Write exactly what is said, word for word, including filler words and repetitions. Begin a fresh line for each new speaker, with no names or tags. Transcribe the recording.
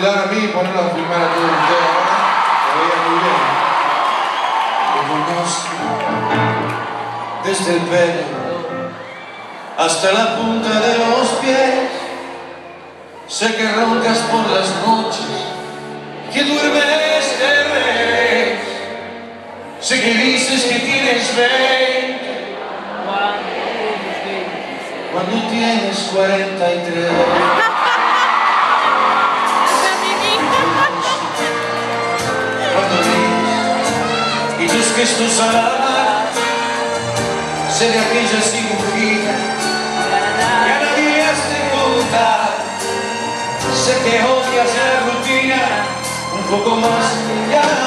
saludar a mí y ponerlo a filmar a todos ustedes ahora. Me veía muy bien. Te conozco desde el pelo hasta la punta de los pies. Sé que roncas por las noches, que duermes de revés. Sé que dices que tienes veinte cuando tienes cuarenta y tres. Cuando ríes y tus gestos al amar, sé de aquella cirugía que a nadie has de contar. Sé que odias la rutina un poco más ya.